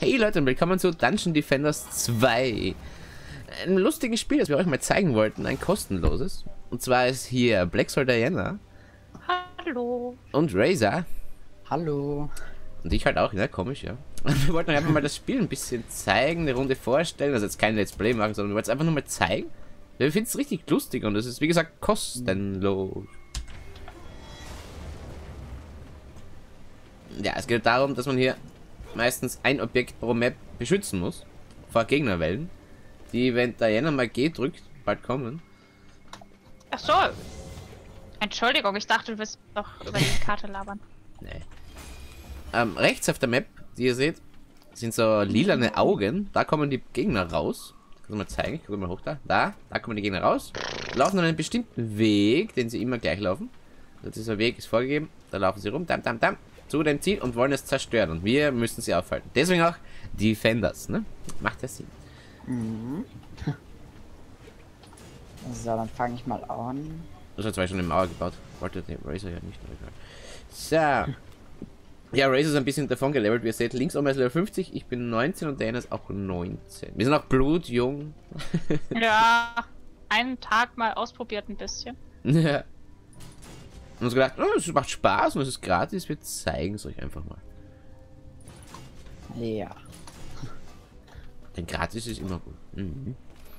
Hey Leute und willkommen zu Dungeon Defenders 2. Ein lustiges Spiel, das wir euch mal zeigen wollten, ein kostenloses. Und zwar ist hier Black Soul Diana. Hallo. Und Razor. Hallo. Und ich halt auch, ja, komisch, ja. Wir wollten euch einfach mal das Spiel ein bisschen zeigen, eine Runde vorstellen, also jetzt kein Let's Play machen, sondern wir wollten es einfach nur mal zeigen. Wir finden es richtig lustig und es ist, wie gesagt, kostenlos. Ja, es geht darum, dass man hier meistens ein Objekt pro Map beschützen muss vor Gegnerwellen, die, wenn Diana mal G drückt, bald kommen. Ach so. Entschuldigung, ich dachte, du willst doch über die Karte labern. Nee. Rechts auf der Map, die ihr seht, sind so lilane Augen. Da kommen die Gegner raus. Kannst du mal zeigen? Ich gucke mal hoch da. Da kommen die Gegner raus. Laufen dann einen bestimmten Weg, den sie immer gleich laufen. Dieser Weg ist vorgegeben. Da laufen sie rum. Zu dem Ziel und wollen es zerstören. Und wir müssen sie aufhalten. Deswegen auch Defenders, ne? Macht ja Sinn. Mhm. So, dann fange ich mal an. Das hat zwar schon eine Mauer gebaut. Wollte den Razor ja nicht, aber egal. So. Ja, Razor ist ein bisschen davon gelevelt. Wie ihr seht, links oben ist Level 50. Ich bin 19 und der ist auch 19. Wir sind auch blutjung. Ja, einen Tag mal ausprobiert ein bisschen. Ja. Und uns gedacht, oh, es macht Spaß und es ist gratis. Wir zeigen es euch einfach mal. Ja. Denn gratis ist immer gut. Mhm.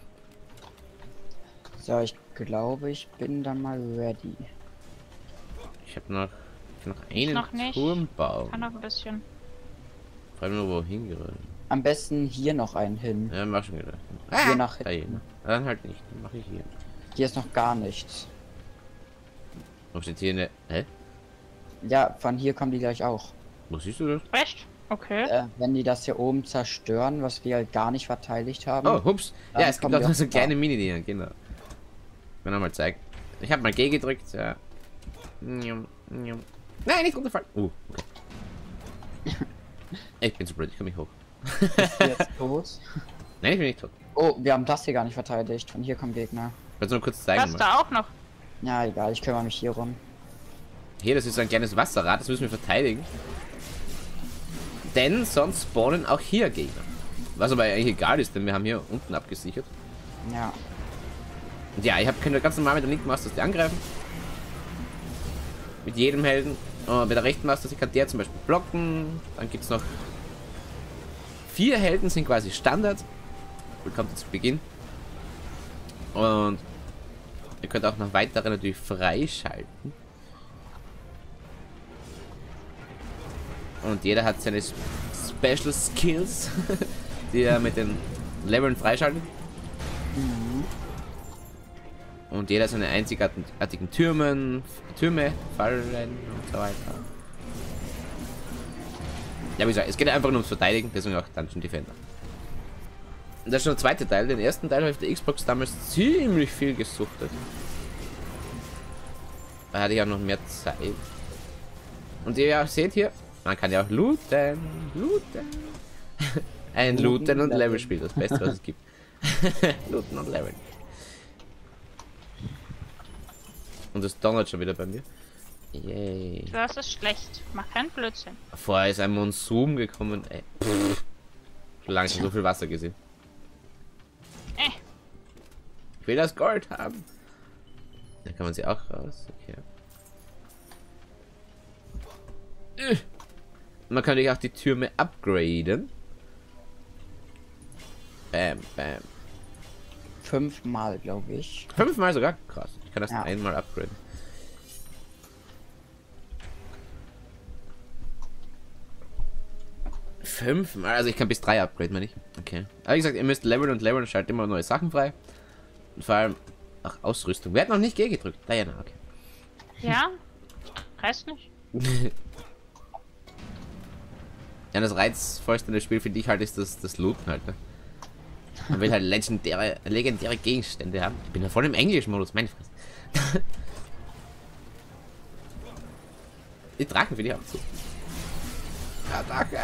So, ich glaube, ich bin dann mal ready. Ich habe noch einen Noch nicht. Turmbau. Kann noch ein bisschen. Vor allem nur wohin gerade. Am besten hier noch einen hin. Ja, mach schon gedacht. Hier nach Da hinten. hin. Dann halt nicht. Dann mache ich hier. Hier ist noch gar nichts. Wo steht hier eine. Hä? Ja, von hier kommen die gleich auch. Wo siehst du das? Echt? Okay. Wenn die das hier oben zerstören, was wir halt gar nicht verteidigt haben. Oh, hups. Ja, Dann es gibt kommen auch wir noch auch so da. kleine Mini-Dinger, genau. Ich will noch mal zeigen. Ich habe mal G gedrückt, ja. Nein, nicht runterfallen. Okay. Ich bin zu blöd, ich komme nicht hoch. Ist die jetzt tot? Nein, ich bin nicht tot. Oh, wir haben das hier gar nicht verteidigt. Von hier kommen Gegner. Kannst du nur kurz zeigen? Was Mal. da auch noch? Ja, egal, ich kümmere mich hier rum. Hier, das ist so ein kleines Wasserrad, das müssen wir verteidigen. Denn sonst spawnen auch hier Gegner. Was aber eigentlich egal ist, denn wir haben hier unten abgesichert. Ja. Und ja, ich könnt ganz normal mit der linken Maustaste angreifen. Mit jedem Helden. Und mit der rechten Maustaste kann der zum Beispiel blocken. Dann gibt es noch 4 Helden, sind quasi Standard. Willkommen zu Beginn. Und ihr könnt auch noch weitere natürlich freischalten. Und jeder hat seine Special Skills, die er mit den Leveln freischaltet. Und jeder seine einzigartigen Türme, Fallen und so weiter. Ja, wie gesagt, es geht einfach nur ums Verteidigen, deswegen auch Dungeon Defender. Und das ist schon der zweite Teil. Den ersten Teil habe ich auf der Xbox damals ziemlich viel gesuchtet. Da hatte ich auch noch mehr Zeit. Und ihr ja seht hier, man kann ja auch looten. Ein Looten und Level-Spiel, das Beste, was es gibt. Looten und Level. Und das donnert schon wieder bei mir. Yay. Das ist schlecht. Mach keinen Blödsinn. Vorher ist ein Monsum gekommen. Ey. Schon lange so viel Wasser gesehen. Ich will das Gold haben. Da kann man sie auch raus. Okay. Man kann natürlich auch die Türme upgraden. Bam, bam. 5-mal, glaube ich. 5-mal sogar? Krass. Ich kann das Ja. einmal upgraden. Fünfmal, also ich kann bis 3 upgraden, meine ich. Okay. Aber wie gesagt, ihr müsst leveln und schaltet immer neue Sachen frei. Und vor allem auch Ausrüstung. Wer hat noch nicht G gedrückt? Diana, okay. Ja? Reißt nicht? Ja, das reizvollste in das Spiel finde ich halt ist das Looten halt. Ne? Man will halt legendäre Gegenstände haben. Ich bin ja voll im Englisch-Modus, meine Fresse. Die Drachen finde ich auch zu. Attacke!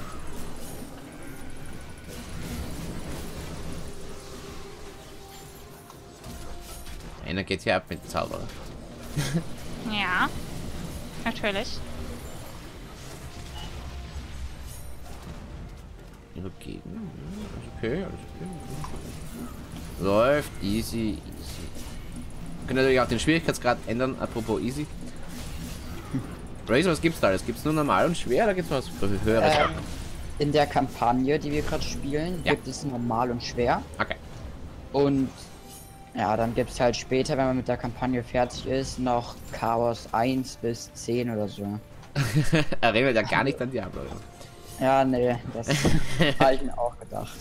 Einer geht hier ab mit dem Zauberer. Ja. Natürlich. ihre Gegner. Alles okay, alles okay. Läuft easy, easy. Wir können natürlich auch den Schwierigkeitsgrad ändern, apropos easy. Razor, was gibt's da alles? Gibt's nur normal und schwer oder gibt's was für höhere Sachen? In der Kampagne, die wir gerade spielen, Ja. gibt es normal und schwer. Okay. Und ja, dann gibt es halt später, wenn man mit der Kampagne fertig ist, noch Chaos 1 bis 10 oder so. Erinnert ja gar nicht an Diablo. Ja, nee, das habe ich mir auch gedacht.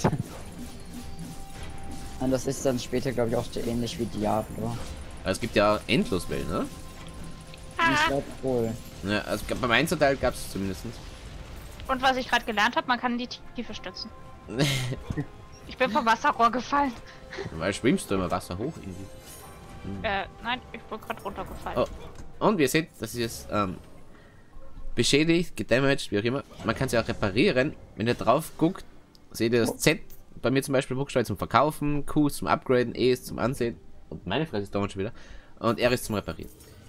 Und das ist dann später, glaube ich, auch so ähnlich wie Diablo. Es gibt ja Endloswellen, ne? Ich glaube wohl. Ja, also beim Einzelteil gab es zumindest. Und was ich gerade gelernt habe, man kann die Tiefe stützen. Ich bin vom Wasserrohr gefallen. Weil schwimmst du immer Wasser hoch irgendwie. Nein, ich bin gerade runtergefallen. Oh. Und wie ihr seht, das ist jetzt beschädigt, gedamaged, wie auch immer. Man kann sie auch reparieren. Wenn ihr drauf guckt, seht ihr das Z. Bei mir zum Beispiel Buchstabe zum Verkaufen, Q ist zum Upgraden, E ist zum Ansehen. Und meine Fresse ist dauernd schon wieder. Und R ist zum Reparieren.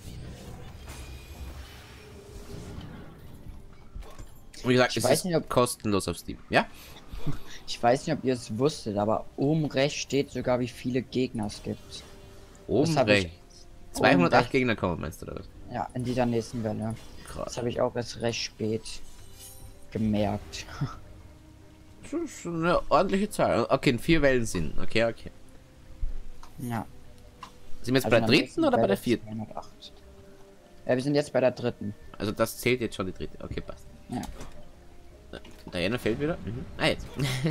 Und wie gesagt, Ich es weiß ist nicht, ob- kostenlos auf Steam. Ja? Ich weiß nicht, ob ihr es wusstet, aber oben rechts steht sogar, wie viele Gegner es gibt. Oben hab ich- rechts. 208 rechts. Gegner kommen, meinst du, oder was? Ja, in dieser nächsten Welle. Krass. Das habe ich auch erst recht spät gemerkt. Das ist eine ordentliche Zahl. Okay, in 4 Wellen sind. Okay, okay. Ja. Sind wir jetzt Also bei in der der dritten nächsten oder bei der Welle vierten? 208. Ja, wir sind jetzt bei der dritten. Also das zählt jetzt schon die dritte. Okay, passt. Ja. Diana fällt wieder. Mhm. Ah, jetzt.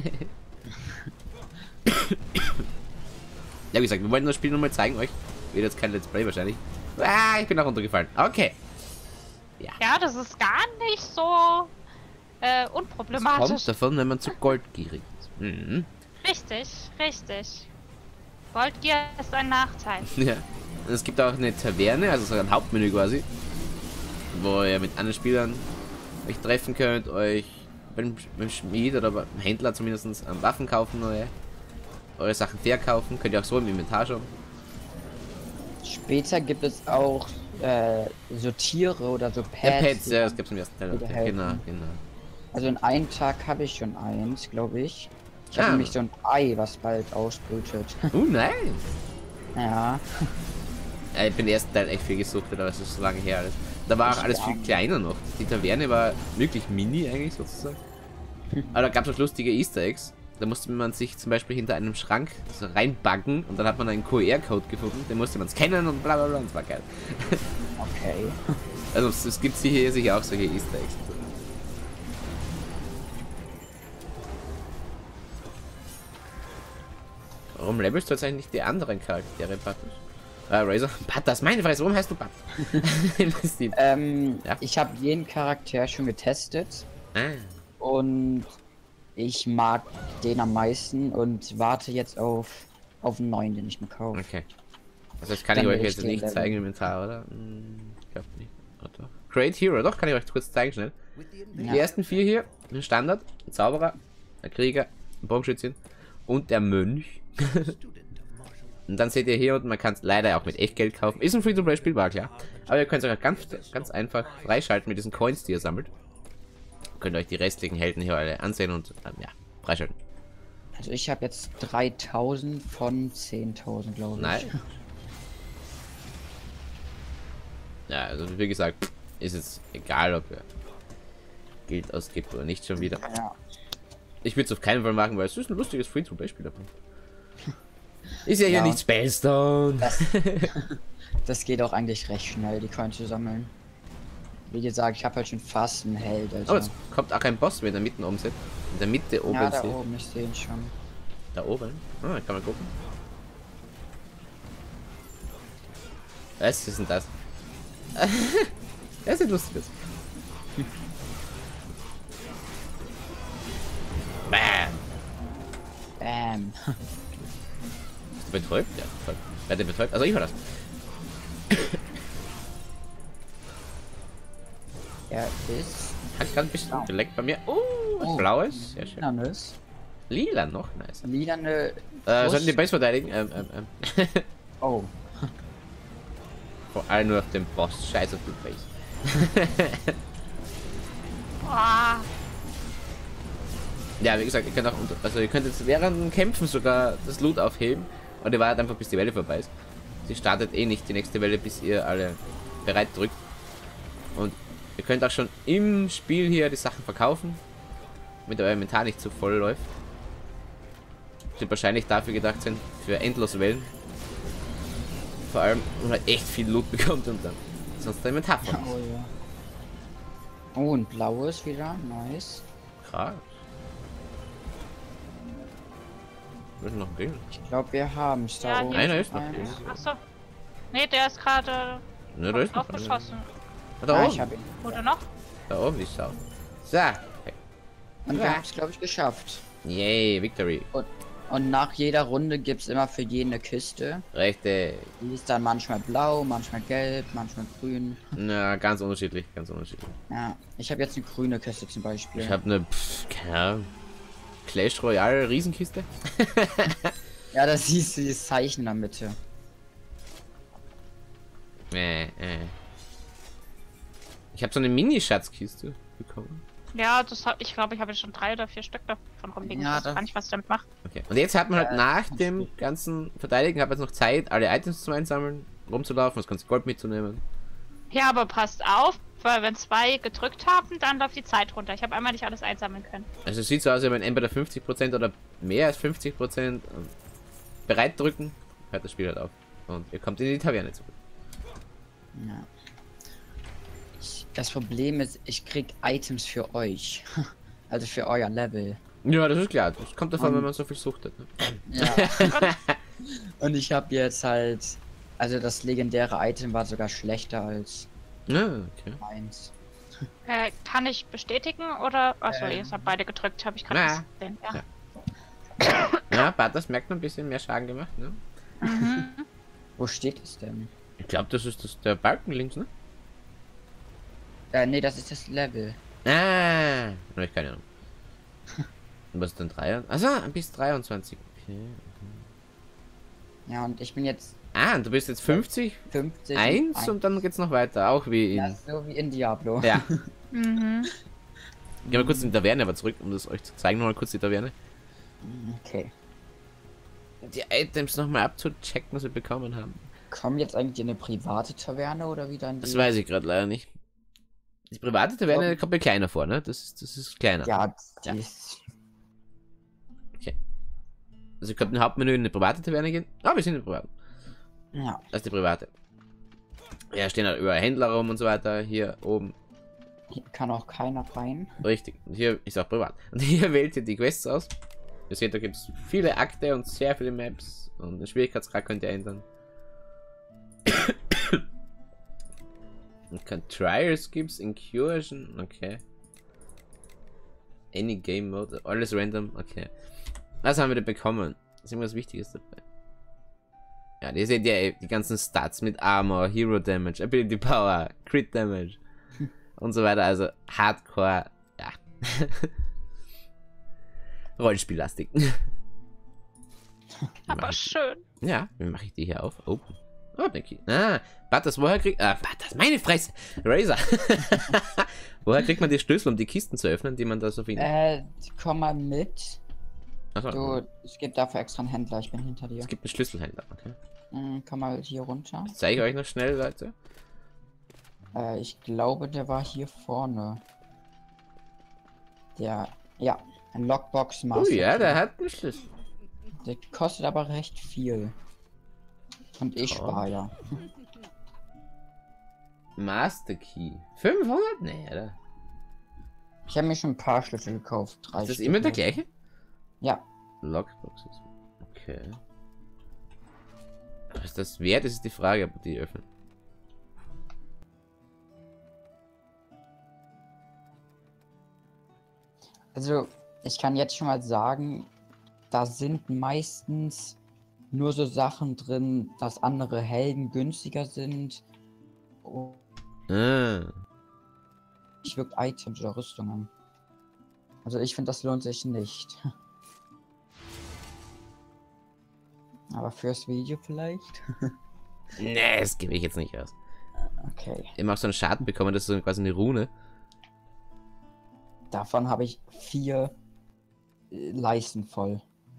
Ja, wie gesagt, wir wollten das Spiel nochmal zeigen euch. Wird jetzt kein Let's Play wahrscheinlich. Ah, ich bin auch runtergefallen. Okay. Ja, das ist gar nicht so Das unproblematisch. kommt davon, wenn man zu goldgierig ist. Mhm. Richtig, richtig. Goldgier ist ein Nachteil. Ja. Und es gibt auch eine Taverne, also so ein Hauptmenü quasi, wo ihr mit anderen Spielern euch treffen könnt, euch beim Schmied oder beim Händler zumindest Waffen kaufen, eure Sachen verkaufen, könnt ihr auch so im Inventar schon. Später gibt es auch so Tiere oder so Pets. Pets, die ja, dann- das gibt's im ersten Teil. wieder Okay, helfen. genau, genau. Also in einem Tag habe ich schon eins, glaube ich. Ich habe Ah. nämlich so ein Ei, was bald ausbrütet. Nice. Ja. Ich bin den ersten Teil echt viel gesuchtet, aber es ist so lange her alles. Da war auch alles viel kleiner noch. Die Taverne war wirklich mini eigentlich sozusagen. Aber da gab es auch lustige Easter Eggs. Da musste man sich zum Beispiel hinter einem Schrank so reinbuggen und dann hat man einen QR-Code gefunden, den musste man scannen und bla bla bla und das war geil. Okay. Also es gibt hier sicher auch solche Easter Eggs. Warum levelst du jetzt eigentlich nicht die anderen Charaktere, Patus? Razor? Patas, meine Fresse, warum heißt du Pat? Ja. Ich habe jeden Charakter schon getestet Ah, und ich mag den am meisten und warte jetzt auf einen neuen, den ich mir kaufe. okay. Also das kann ich Dann euch will ich jetzt den nicht leveln. zeigen im Inventar, oder? Ich glaube nicht. Oh, doch. Great Hero, doch, kann ich euch kurz zeigen schnell. Die ersten 4 hier, ein Standard, ein Zauberer, ein Krieger, ein Bogenschützin und der Mönch. Und dann seht ihr hier unten, man kann es leider auch mit Echtgeld kaufen. Ist ein Free-to-Play spielbar, klar. Aber ihr könnt es auch ganz einfach freischalten mit diesen Coins, die ihr sammelt. Könnt euch die restlichen Helden hier alle ansehen und ja, freischalten. Also ich habe jetzt 3000 von 10.000, glaube ich. Nein. Ja, also wie gesagt, ist jetzt egal, ob ihr Geld ausgibt oder nicht schon wieder. Ja. Ich würde es auf keinen Fall machen, weil es ist ein lustiges Free-to-Play-Spiel davon. Ist ja hier Ja. nicht Spellstone. Das geht auch eigentlich recht schnell, die Coins zu sammeln. Wie gesagt, ich habe halt schon fast einen Held. Also. Oh, jetzt kommt auch ein Boss, wenn ihr mitten oben seht. In der Mitte oben ja, da seht. oben, ich sehe ihn schon. Da oben? Ah, kann man gucken. Was ist denn das? Das sieht lustig aus. Bam! Bam. Ist der betäubt? Ja, betäubt. Wer hat den betäubt? Also ich war das. Er ist Hat gerade ein bisschen geleckt bei mir. Oh, was Oh. Blaues. Sehr schön. Lilanes. Lila noch, nice. Lilane. Sollten die Base verteidigen? Oh. Vor allem nur auf dem Boss. Scheiß auf die Base. Boah. Ja, wie gesagt, ihr könnt auch also ihr könnt jetzt während den Kämpfen sogar das Loot aufheben. Und ihr wartet einfach, bis die Welle vorbei ist. Sie startet eh nicht die nächste Welle, bis ihr alle bereit drückt. Und ihr könnt auch schon im Spiel hier die Sachen verkaufen, damit euer Inventar nicht zu voll läuft. Die wahrscheinlich dafür gedacht sind, für endlos Wellen. Vor allem, wenn man halt echt viel Loot bekommt und dann sonst der Inventar voll ist. Oh ja. Oh, ein blaues wieder. Nice. Krass. Wir müssen noch ein Ding. Ich glaube, wir haben es da Ja, oben. hier Einer ist noch Eins. drin. Achso. Nee, der ist gerade Ne, da ist noch einer. aufgeschossen. Da Ah, oben. ich habe ihn. Oder noch? Da oben die Sau. So. Und wir Ja. haben es, glaube ich, geschafft. Yay, Victory. Und nach jeder Runde gibt es immer für jeden eine Kiste. Richtig. Die ist dann manchmal blau, manchmal gelb, manchmal grün. Na, ganz unterschiedlich, ganz unterschiedlich. Ja, ich habe jetzt eine grüne Kiste zum Beispiel. Ich habe eine, keine Ahnung, Clash Royale Riesenkiste. Ja, da siehst du dieses Zeichen in der Mitte. Ich habe so eine Mini-Schatzkiste bekommen. Ja, das hab ich glaube, ich habe schon 3 oder 4 Stück davon rumliegen. Ja, Ich weiß das- gar nicht, was ich damit mache. Okay. Und jetzt hat man halt nach ganz dem gut. ganzen Verteidigen, habe jetzt noch Zeit, alle Items zu einsammeln, rumzulaufen, das ganze Gold mitzunehmen. Ja, aber passt auf, weil wenn 2 gedrückt haben, dann läuft die Zeit runter. Ich habe einmal nicht alles einsammeln können. Also es sieht so aus, als wenn entweder 50% oder mehr als 50% bereit drücken, hört das Spiel halt auf. Und ihr kommt in die Taverne zurück. Ja. Das Problem ist, ich krieg Items für euch. Also für euer Level. Ja, das ist klar. Das kommt davon, wenn man so viel suchtet. Ne? Ja. Und ich habe jetzt halt. Also das legendäre Item war sogar schlechter als Ja, okay. meins. Kann ich bestätigen oder? Achso, ihr habt beide gedrückt, habe ich gerade Na. gesehen. Ja. Ja. Ja, Bartas merkt noch ein bisschen mehr Schaden gemacht, ne? Mhm. Wo steht es denn? Ich glaube, das ist der Balken links, ne? Nee, das ist das Level. Ah, hab ich keine Ahnung. Und was ist denn 3? Also bis 23. Okay. Ja, und ich bin jetzt Ah, und du bist jetzt 50, 50. 1 und dann geht's noch weiter. Auch wie in. Ja, so wie in Diablo. Ja. Mhm. Gehen wir kurz in die Taverne aber zurück, um das euch zu zeigen. Nochmal kurz die Taverne. Okay. Die Items nochmal abzuchecken, was wir bekommen haben. Kommen jetzt eigentlich in eine private Taverne oder wieder in die... Das weiß ich gerade leider nicht. Die private Taverne kommt mir kleiner vor, ne? Das ist kleiner. Ja, die Ja. ist... Also ihr könnt im Hauptmenü in eine private Taverne gehen. Ah, wir sind in der privaten. Ja. Das ist die private. Ja, stehen halt überall Händler rum und so weiter. Hier oben. Hier kann auch keiner rein. Richtig. Und hier ist auch privat. Und hier wählt ihr die Quests aus. Ihr seht, da gibt es viele Akte und sehr viele Maps. Und den Schwierigkeitsgrad könnt ihr ändern. Und Trials gibt's, Incursion, okay. Any Game Mode, alles random, okay. Was haben wir denn bekommen? Ist irgendwas Wichtiges dabei? Ja, ihr seht ja die ganzen Stats mit Armor, Hero Damage, Ability Power, Crit Damage und so weiter. Also Hardcore, ja. Rollenspiellastig. Aber schön. Ja, wie mache ich die hier auf? Open. Oh, Becky. Ah, Butters, woher kriegt... Ah, Butters, meine Fresse! Razor! Woher kriegt man die Schlüssel, um die Kisten zu öffnen, die man da so findet? Komm mal mit. Achso, Du, es gibt dafür extra einen Händler, ich bin hinter dir. es gibt einen Schlüsselhändler, okay. Komm mal hier runter. Das zeige ich euch noch schnell, Leute. Ich glaube, der war hier vorne. Der, ja, ein Lockbox Master. Oh ja, Key. der hat einen Schlüssel. Der kostet aber recht viel. Und ich Oh. spare ja. Master Key. 500? Nee, oder? Ich habe mir schon ein paar Schlüssel gekauft. 3 Ist das Stück immer der oder so. gleiche? Ja. Lockboxes. Okay. Was ist das wert? Das ist die Frage, ob die öffnen. Also, ich kann jetzt schon mal sagen, da sind meistens nur so Sachen drin, dass andere Helden günstiger sind. Und Ah. ich wirkt Items oder Rüstungen. Also ich finde, das lohnt sich nicht. Aber fürs Video vielleicht? Nee, das gebe ich jetzt nicht aus. Okay. Ihr habt so einen Schaden bekommen, das ist so quasi eine Rune. Davon habe ich 4. Leisten voll.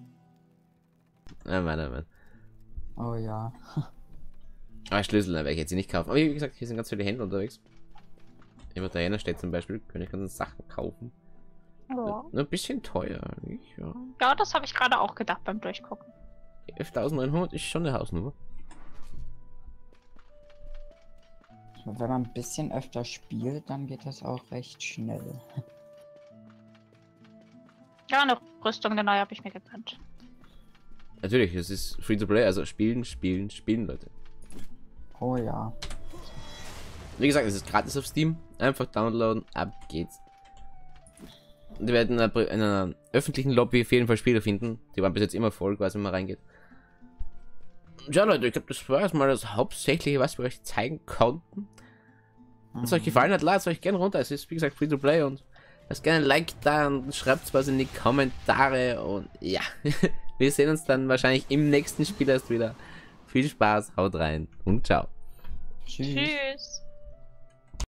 Mann. Oh ja. Aber Schlüssel werde ich jetzt nicht kaufen. Aber wie gesagt, hier sind ganz viele Händler unterwegs. Immer dahinter steht zum Beispiel, können ich ganze Sachen kaufen. Ja, Nur ein bisschen teuer, nicht? Ja. ja das habe ich gerade auch gedacht beim Durchgucken. 11.900 ist schon eine Hausnummer. Wenn man ein bisschen öfter spielt, dann geht das auch recht schnell. Ja, eine Rüstung, eine neue habe ich mir gegönnt. Natürlich, es ist free to play, also spielen, Leute. Oh ja. Wie gesagt, es ist gratis auf Steam. Einfach downloaden, ab geht's. Und wir werden in einer öffentlichen Lobby auf jeden Fall Spieler finden. Die waren bis jetzt immer voll, quasi, wenn man reingeht. Ja, Leute, ich glaube, das war jetzt mal das Hauptsächliche, was wir euch zeigen konnten. Wenn es euch gefallen hat, ladet es euch gerne runter. Es ist, wie gesagt, free to play und lasst gerne ein Like da und schreibt was in die Kommentare. Und ja, wir sehen uns dann wahrscheinlich im nächsten Spiel erst wieder. Viel Spaß, haut rein und ciao. Tschüss. Tschüss.